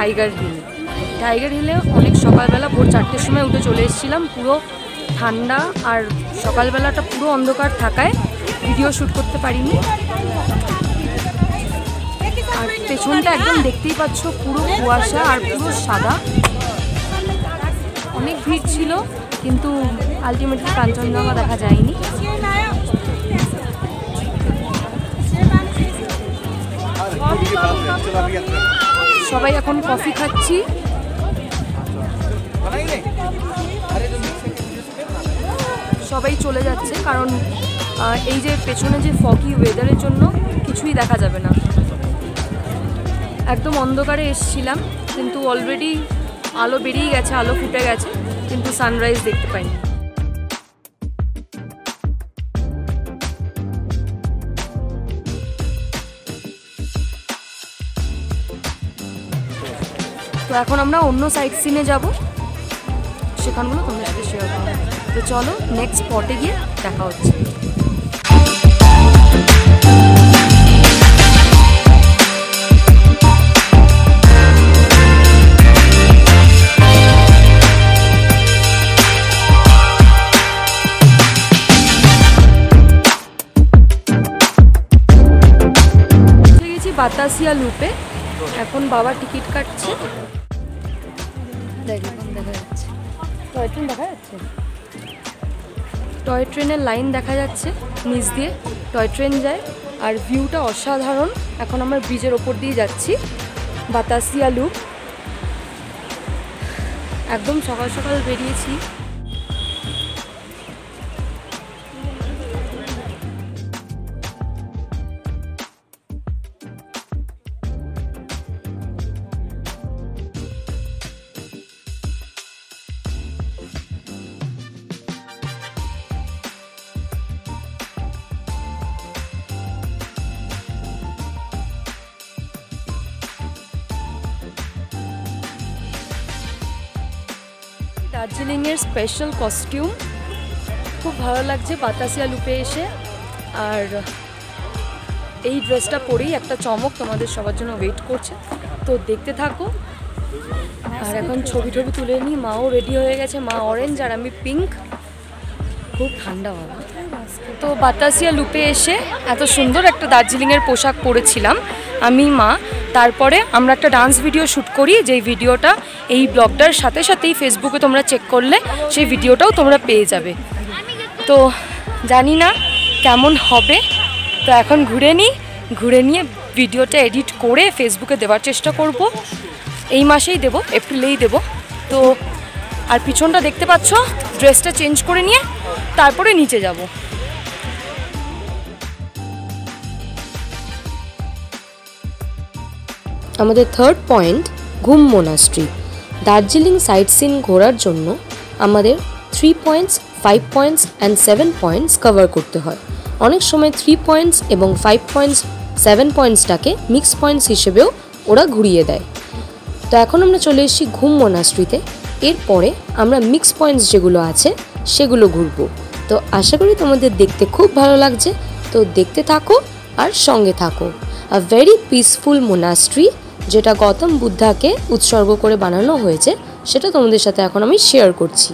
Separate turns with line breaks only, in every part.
Tiger hill. Tiger হিলে অনেক সকালবেলা ভোর 4টের সময় উঠে চলে এসেছিলাম। পুরো ঠান্ডা আর সকালবেলাটা পুরো অন্ধকার থাকায় ভিডিও শ্যুট করতে পারিনি। আর পেছনটা একদম দেখতেই পাচ্ছ পুরো কুয়াশা আর পুরো সাদা। অনেক ভিড় ছিল কিন্তু আলটিমেটলি কাঞ্চনজঙ্ঘা দেখা যায়নি। সবাই এখন কফি খাচ্ছি। সবাই চলে যাচ্ছে কারণ এই যে পেছনে যে ফগি ওয়েদারের জন্য কিছুই দেখা যাবে না। একদম অন্ধকারে এসেছিলাম কিন্তু অলরেডি আলো বেরিয়ে গেছে, আলো ফুটে গেছে, কিন্তু সানরাইজ দেখতে পাইনি। তো এখন আমরা অন্য সাইট সিনে যাব, সেখানগুলো তোমাদের সাথে শেয়ার করবো। তো চলো নেক্সট স্পটে গিয়ে দেখা হচ্ছে। বাতাসিয়া লুপে এখন বাবা টিকিট কাটছে। দেখা যাচ্ছে টয় ট্রেন, দেখা যাচ্ছে টয় ট্রেনের লাইন দেখা যাচ্ছে, নিচ দিয়ে টয় ট্রেন যায় আর ভিউটা অসাধারণ। এখন আমরা ব্রিজের ওপর দিয়ে যাচ্ছি, বাতাসিয়া লুপ। একদম সকাল সকাল বেরিয়েছি। দার্জিলিংয়ের স্পেশাল কস্টিউম, খুব ভালো লাগছে বাতাসিয়া লুপে এসে। আর এই ড্রেসটা পরেই একটা চমক তোমাদের সবার জন্য ওয়েট করছে, তো দেখতে থাকো। আর এখন ছবি তুলে নিই। মাও রেডি হয়ে গেছে, মা অরেঞ্জ আর আমি পিঙ্ক। খুব ঠান্ডা বাবা। তো বাতাসিয়া লুপে এসে এত সুন্দর একটা দার্জিলিংয়ের পোশাক পরেছিলাম আমি, মা। তারপরে আমরা একটা ডান্স ভিডিও শ্যুট করি, যেই ভিডিওটা এই ব্লগটার সাথে সাথেই ফেসবুকে তোমরা চেক করলে সেই ভিডিওটাও তোমরা পেয়ে যাবে। তো জানি না কেমন হবে, তো এখন ঘুরে নিয়ে ভিডিওটা এডিট করে ফেসবুকে দেওয়ার চেষ্টা করব। এই মাসেই দেব, এপ্রিলেই দেব। তো আর পিছনটা দেখতে পাচ্ছ, ড্রেসটা চেঞ্জ করে নিয়ে তারপরে নিচে যাব। আমাদের third point Ghum monastery. Darjeeling sightseeing ঘোরার জন্য আমাদের 3 points, 5 points and 7 points cover করতে হয়। অনেক সময় 3 পয়েন্টস এবং 5 পয়েন্টস 7 পয়েন্টসটাকে মিক্স পয়েন্টস হিসেবেও ওরা ঘুরিয়ে দেয়। তো এখন আমরা চলে এসেছি ঘুম মোনাস্ট্রিতে। এরপরে আমরা মিক্স পয়েন্টস যেগুলো আছে সেগুলো ঘুরবো। তো আশা করি তোমাদের দেখতে খুব ভালো লাগছে, তো দেখতে থাকো আর সঙ্গে থাকো। আ ভেরি পিসফুল মোনাস্ট্রি, যেটা গৌতম বুদ্ধাকে উৎসর্গ করে বানানো হয়েছে, সেটা তোমাদের সাথে এখন আমি শেয়ার করছি।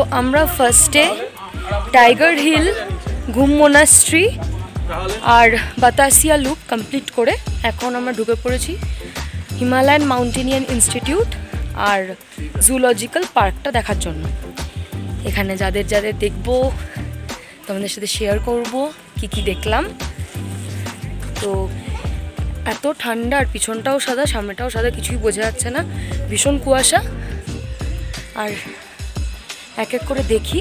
আমরা ফার্স্টে টাইগার হিল, ঘুম মোনাস্ট্রি আর বাতাসিয়া লুপ কমপ্লিট করে এখন আমরা ঢুকে পড়েছি হিমালয়ান মাউন্টেনিয়ান ইনস্টিটিউট আর জুলজিক্যাল পার্কটা দেখার জন্য। এখানে যাদের যাদের দেখবো তোমাদের সাথে শেয়ার করব কি দেখলাম। তো এত ঠান্ডা, আর পিছনটাও সাদা সামনেটাও সাদা, কিছুই বোঝা যাচ্ছে না, ভীষণ কুয়াশা। আর এক এক করে দেখি।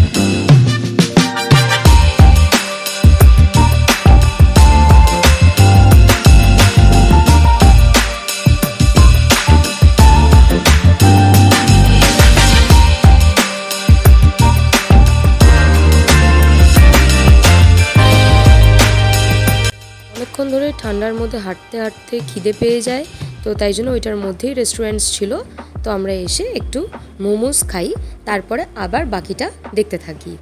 অনেকক্ষণ ধরে ঠান্ডার মধ্যে হাঁটতে হাঁটতে খিদে পেয়ে যায়, তো তাই জন্য ওইটার মধ্যেই রেস্টুরেন্টস ছিল। তো আমরা এসে একটু মোমোস খাই, তারপরে আবার বাকিটা দেখতে থাকি।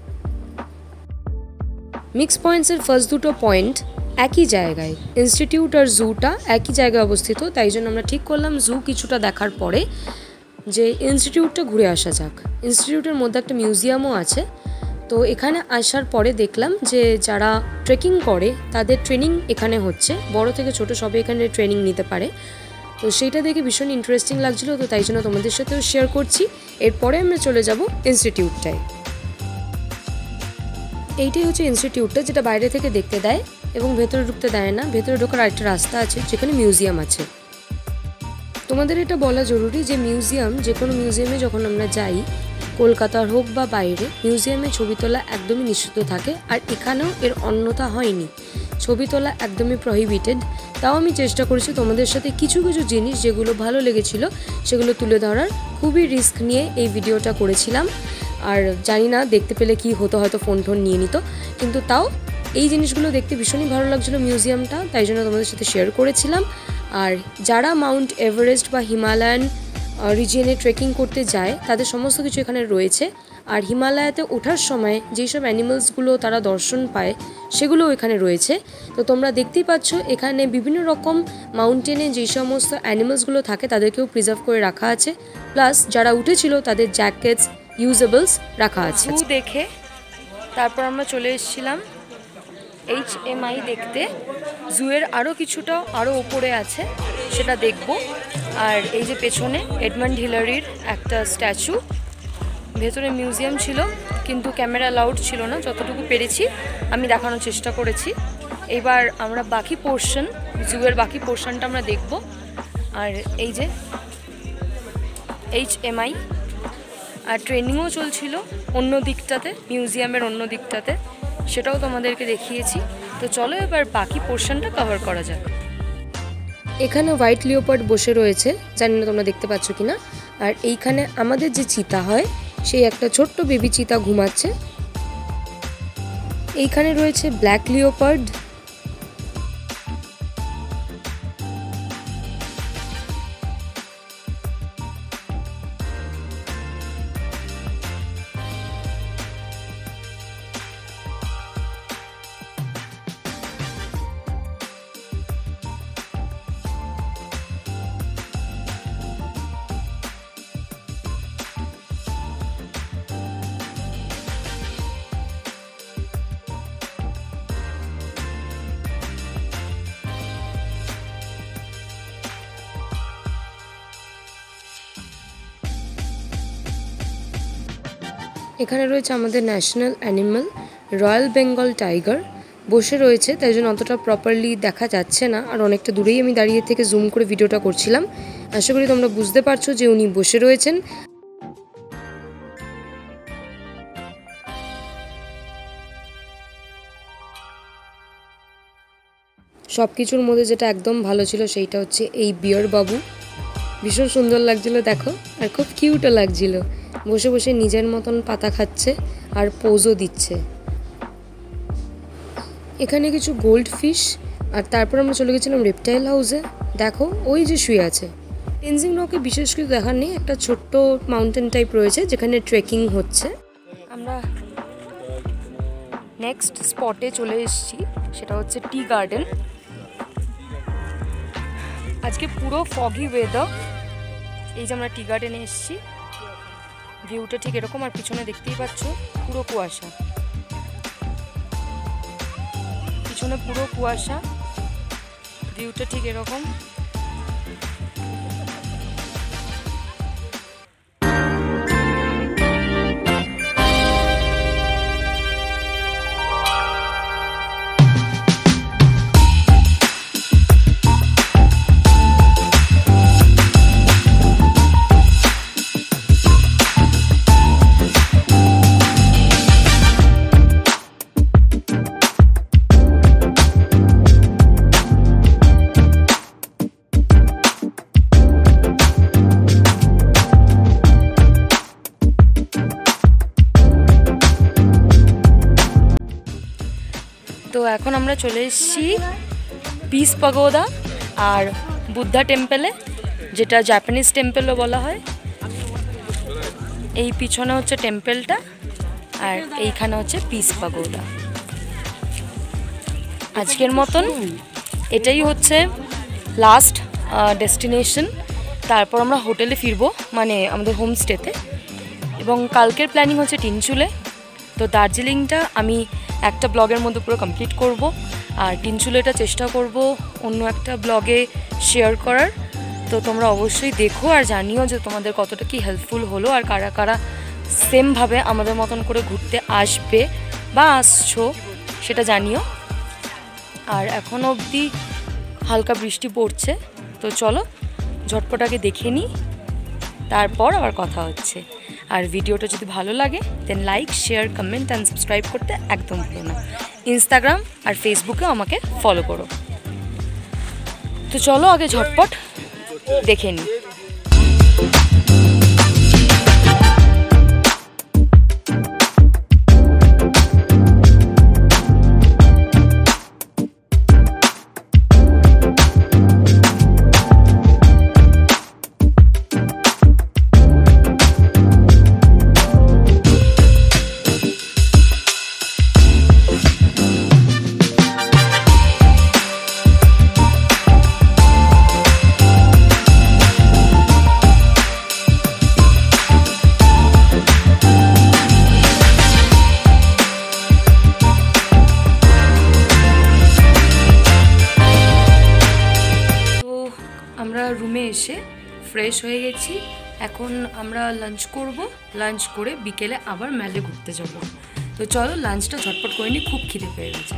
মিক্স পয়েন্টসের ফার্স্ট দুটো পয়েন্ট একই জায়গায়, ইনস্টিটিউট আর জুটা একই জায়গায় অবস্থিত। তাই জন্য আমরা ঠিক করলাম জু কিছুটা দেখার পরে যে ইনস্টিটিউটটা ঘুরে আসা যাক। ইনস্টিটিউটের মধ্যে একটা মিউজিয়ামও আছে। তো এখানে আসার পরে দেখলাম যে যারা ট্রেকিং করে তাদের ট্রেনিং এখানে হচ্ছে, বড় থেকে ছোট সবাই এখানে ট্রেনিং নিতে পারে। তো সেইটা দেখে ভীষণ ইন্টারেস্টিং লাগছিলো, তো তাই জন্য তোমাদের সাথেও শেয়ার করছি। এরপরে আমরা চলে যাব ইনস্টিটিউটটায়। এইটাই হচ্ছে ইনস্টিটিউটটা, যেটা বাইরে থেকে দেখতে দেয় এবং ভেতরে ঢুকতে দেয় না। ভেতরে ঢোকার আরেকটা রাস্তা আছে যেখানে মিউজিয়াম আছে। তোমাদের এটা বলা জরুরি যে মিউজিয়াম, যে কোনো মিউজিয়ামে যখন আমরা যাই, কলকাতার হোক বা বাইরে, মিউজিয়ামে ছবি তোলা একদমই নিষিদ্ধ থাকে। আর এখানেও এর অন্যথা হয়নি, ছবি তোলা একদমই প্রহিবিটেড। তাও আমি চেষ্টা করেছি তোমাদের সাথে কিছু কিছু জিনিস যেগুলো ভালো লেগেছিল সেগুলো তুলে ধরার। খুবই রিস্ক নিয়ে এই ভিডিওটা করেছিলাম, আর জানি না দেখতে পেলে কি হতো, হয়তো ফোন নিয়ে নিত, কিন্তু তাও এই জিনিসগুলো দেখতে ভীষণই ভালো লাগছিলো মিউজিয়ামটা, তাই জন্য তোমাদের সাথে শেয়ার করেছিলাম। আর যারা মাউন্ট এভারেস্ট বা হিমালয়ান রিজিয়নে ট্রেকিং করতে যায় তাদের সমস্ত কিছু এখানে রয়েছে। আর হিমালয়াতে ওঠার সময় যেই সব অ্যানিমালসগুলো তারা দর্শন পায় সেগুলোও এখানে রয়েছে। তো তোমরা দেখতেই পাচ্ছ এখানে বিভিন্ন রকম মাউন্টেনে যেই সমস্ত অ্যানিমালসগুলো থাকে তাদেরকেও প্রিজার্ভ করে রাখা আছে। প্লাস যারা উঠেছিল তাদের জ্যাকেটস, ইউজেবলস রাখা আছে। দেখে তারপর আমরা চলে এসেছিলাম HMI দেখতে। জুয়ের আরও কিছুটা আরও ওপরে আছে, সেটা দেখব। আর এই যে পেছনে এডমান্ড হিলারির একটা স্ট্যাচু, ভেতরে মিউজিয়াম ছিল কিন্তু ক্যামেরা অ্যালাউড ছিল না, যতটুকু পেরেছি আমি দেখানোর চেষ্টা করেছি। এবার আমরা বাকি পোর্শন, জুয়ের বাকি পোর্শনটা আমরা দেখব। আর এই যে HMI, আর ট্রেনিংও চলছিল অন্য দিকটাতে, মিউজিয়ামের অন্য দিকটাতে, সেটাও তোমাদেরকে দেখিয়েছি। তো চলো এবার বাকি পোর্শনটা কভার করা যাক। এখানে হোয়াইট লিওপার্ড বসে রয়েছে, জানি না তোমরা দেখতে পাচ্ছ কিনা। আর এইখানে আমাদের যে চিতা হয় সেই একটা ছোট্ট বেবি চিতা ঘুমাচ্ছে। এইখানে রয়েছে ব্ল্যাক লিওপার্ড। এখানে রয়েছে আমাদের national animal royal Bengal tiger, বসে রয়েছে, তাই জন্য অতটা প্রপারলি দেখা যাচ্ছে না। আর অনেকটা দূরেই আমি দাঁড়িয়ে থেকে জুম করে ভিডিওটা করছিলাম। আশা করি তোমরা বুঝতে পারছো যে উনি বসে রয়েছেন। সব কিছুর মধ্যে যেটা একদম ভালো ছিল সেইটা হচ্ছে এই বিয়ার বাবু, ভীষণ সুন্দর লাগছিল দেখো, আর খুব কিউটও লাগছিল। বসে বসে নিজের মতন পাতা খাচ্ছে আর পোজও দিচ্ছে। এখানে কিছু গোল্ড ফিশ, আর তারপর আমরা চলে গেছিলাম রেপটাইল হাউসে। দেখো ওই যে শুয়ে আছে। টেনজিং রকে বিশেষ কিছু দেখার নেই, একটা ছোট্ট মাউন্টেন টাইপ রয়েছে যেখানে ট্রেকিং হচ্ছে। আমরা নেক্সট স্পটে চলে এসেছি, সেটা হচ্ছে টি গার্ডেন। আজকে পুরো ফগি ওয়েদার। এই যে আমরা টি গার্ডেনে এসেছি, ভিউটা ঠিক এরকম, আর পিছনে দেখতেই পাচ্ছ পুরো কুয়াশা, পিছনে পুরো কুয়াশা, ভিউটা ঠিক এরকম। তো এখন আমরা চলে এসেছি পিস পাগোডা আর বুদ্ধা টেম্পলে, যেটা জাপানিজ টেম্পলও বলা হয়। এই পিছনে হচ্ছে টেম্পলটা, আর এইখানে হচ্ছে পিস পাগোডা। আজকের মতন এটাই হচ্ছে লাস্ট ডেস্টিনেশন। তারপর আমরা হোটেলে ফিরবো, মানে আমাদের হোমস্টেতে। এবং কালকের প্ল্যানিং হচ্ছে টিনচুলে। তো দার্জিলিংটা আমি একটা ব্লগের মধ্যে পুরো কমপ্লিট করব, আর টিনচুলেটা চেষ্টা করব অন্য একটা ব্লগে শেয়ার করার। তো তোমরা অবশ্যই দেখো আর জানিও যে তোমাদের কতটা কি হেল্পফুল হলো, আর কারা কারা সেমভাবে আমাদের মতন করে ঘুরতে আসবে বা আসছো সেটা জানিও। আর এখন অবধি হালকা বৃষ্টি পড়ছে, তো চলো ঝটপটাকে দেখে নিই, তারপর আবার কথা হচ্ছে। আর ভিডিওটা যদি ভালো লাগে then like, share, comment and subscribe করতে একদম ভুলো না। ইনস্টাগ্রাম আর ফেসবুকেও আমাকে ফলো করো। তো চলো আগে ঝটপট দেখে নিই। আমরা রুমে এসে ফ্রেশ হয়ে গেছি, এখন আমরা লাঞ্চ করব। লাঞ্চ করে বিকেলে আবার মেলে ঘুরতে যাব। তো চলো লাঞ্চটা ঝটপট করে নিই, খুব খিদে পেয়ে গেছে।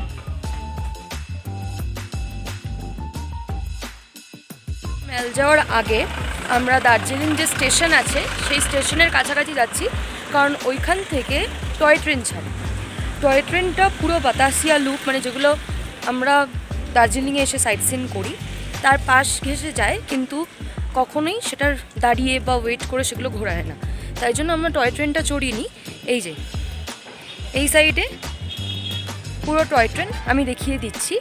মেল যাওয়ার আগে আমরা দার্জিলিং যে স্টেশন আছে সেই স্টেশনের কাছাকাছি যাচ্ছি, কারণ ওইখান থেকে টয় ট্রেন ছাড়ে। টয় ট্রেনটা পুরো বাতাসিয়া লুপ, মানে যেগুলো আমরা দার্জিলিংয়ে এসে সাইট সিন করি তার পাশ ঘেঁষে যায়, কিন্তু কখনোই সেটার দাঁড়িয়ে বা ওয়েট করে সেগুলো ঘোরায় না। তাই জন্য আমরা টয় ট্রেনটা চড়িয়ে নিই। এই যে এই সাইডে পুরো টয় ট্রেন আমি দেখিয়ে দিচ্ছি।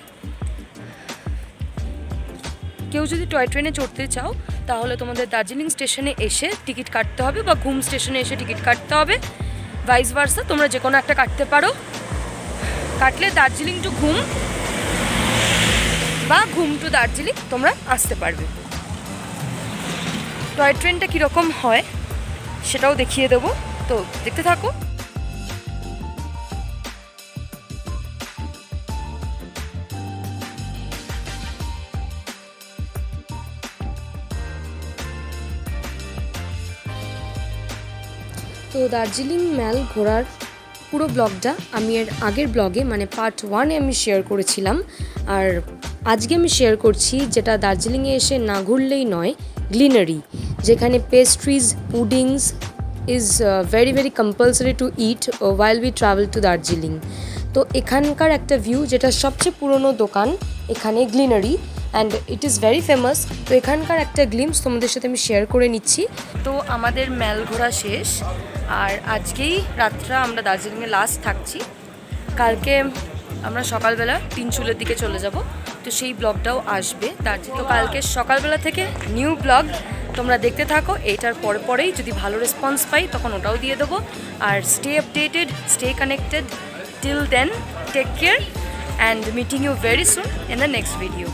কেউ যদি টয় ট্রেনে চড়তে চাও তাহলে তোমাদের দার্জিলিং স্টেশনে এসে টিকিট কাটতে হবে, বা ঘুম স্টেশনে এসে টিকিট কাটতে হবে, ভাইস ভার্সা। তোমরা যে কোনো একটা কাটতে পারো। কাটলে দার্জিলিং টু ঘুম বা ঘুম টু দার্জিলিং তোমরা আসতে পারবে। টয় ট্রেনটা কীরকম হয় সেটাও দেখিয়ে দেবো, তো দেখতে থাকো। তো দার্জিলিং মেল ঘোরার পুরো ব্লগটা আমি এর আগের ব্লগে মানে পার্ট 1-এ আমি শেয়ার করেছিলাম, আর আজকে আমি শেয়ার করছি যেটা দার্জিলিংয়ে এসে না ঘুরলেই নয়, গ্লিনারি, যেখানে pastries, puddings is very very compulsory to eat while we travel to Darjeeling. তো এখানকার একটা ভিউ, যেটা সবচেয়ে পুরনো দোকান এখানে Glenary, and it is very famous. তো এখানকার একটা গ্লিমস তোমাদের সাথে আমি শেয়ার করে নিচ্ছি। তো আমাদের মেল ঘোরা শেষ, আর আজকেই রাতটা আমরা দার্জিলিংয়ে লাস্ট থাকছি। কালকে আমরা সকালবেলা টিনচুলের দিকে চলে যাব, তো সেই ব্লগটাও আসবে দার্জিলিং। তো কালকে সকালবেলা থেকে নিউ ব্লগ তোমরা দেখতে থাকো। এইটার পরেই যদি ভালো রেসপন্স পাই তখন ওটাও দিয়ে দেবো। আর stay updated, stay connected. Till then take care and meeting you very soon in the next video.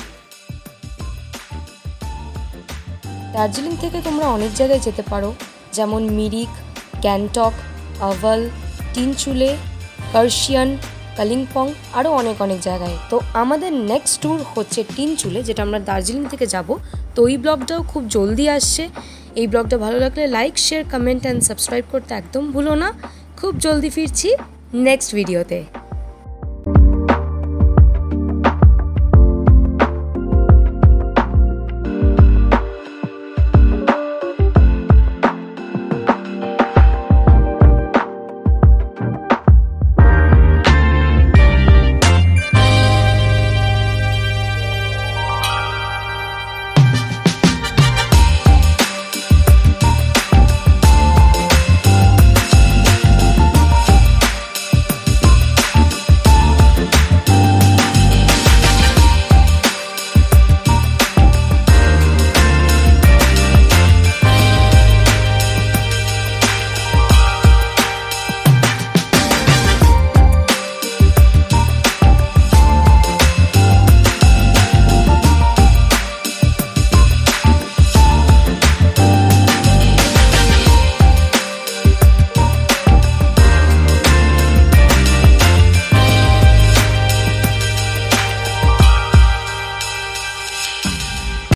Darjeeling থেকে তোমরা অনেক জায়গায় যেতে পারো, যেমন মিরিক, গ্যাংটক, আভাল, তিনচুলে, কার্শিয়ান, কালিম্পং, আরও অনেক অনেক জায়গায়। তো আমাদের নেক্সট ট্যুর হচ্ছে তিনচুলে, যেটা আমরা দার্জিলিং থেকে যাব। তো এই ব্লগটাও খুব জলদি আসছে। এই ব্লগটা ভালো লাগলে like, share, comment and subscribe করতে একদম ভুলো না। খুব জলদি ফিরছি নেক্সট ভিডিওতে।